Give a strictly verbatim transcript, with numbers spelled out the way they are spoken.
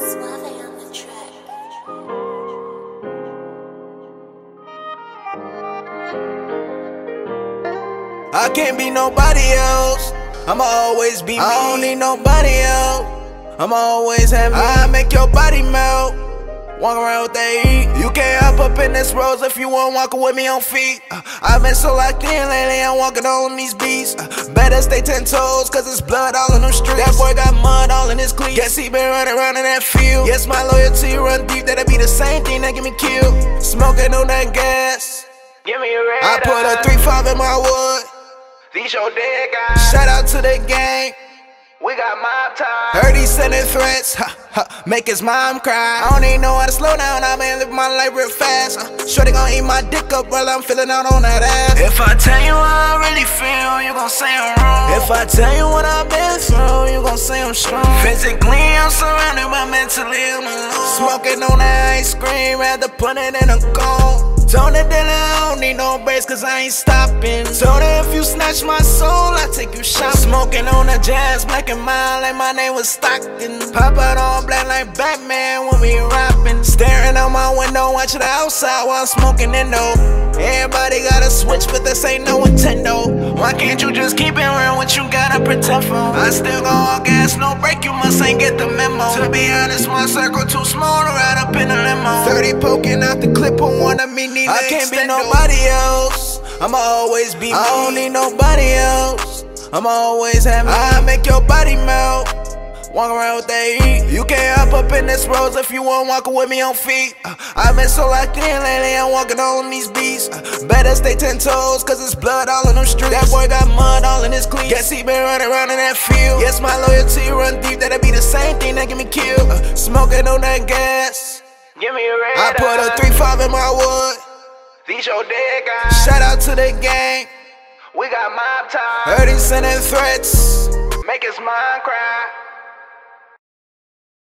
Suave on the track. I can't be nobody else. I'ma always be me. I don't need nobody else. I'ma always have me. I make your body melt. Walk around with that heat. You can't hop up in this rose if you want walking with me on feet. uh, I've been so locked in lately, I'm walking on these beats. uh, Better stay ten toes, cause it's blood all in them streets. That boy got mud all in his cleats. Guess he been running around in that field. Yes, my loyalty run deep, that'll be the same thing that get me killed. Smoking on that gas. Give me a red I put a three five in my wood. These your dead guys. Shout out to the gang. We got mob time. Heard he sending threats, ha, ha, make his mom cry. I don't even know how to slow down, I been living my life real fast. uh, Shorty gon' eat my dick up while I'm filling out on that ass. If I tell you how I really feel, you gon' say I'm wrong. If I tell you what I've been through, you gon' say I'm strong. Physically, I'm surrounded, but mentally I'm alone. Smoking on that ice cream, rather put it in a cone. Told the dealer I don't need no brakes cause I ain't stopping. Told her if you snatch my soul, I take you shopping. Smoking on the jazz, black and mild like my name was Stockton. Pop out on black like Batman when we rapping. Staring out my window, watching the outside while smoking Indo. Everybody got a switch, but this ain't no Nintendo. Why can't you just keep it real? What you gotta pretend for? I still go all gas, no break, you must ain't get the memo. To be honest, my circle too small to ride up in a limo. Thirty poking out the clip, who wanna me need I can't be nobody else. I'ma always be me. I don't need nobody else. I'ma always have me. I make your body melt. Walk around with that heat. You can't hop up in this rose if you want walking with me on feet. uh, I've been so locked in lately, I'm walking on these beats. uh, Better stay ten toes, cause it's blood all in them streets. That boy got mud all in his cleats. Guess he been running around in that field. Yes, my loyalty run deep, that'll be the same thing that get me killed. uh, Smoking on that gas. Give me a red I put a three five in my wood. These your dead guys. Shout out to the gang. We got mob time. Heard he sending threats. Make his mind cry.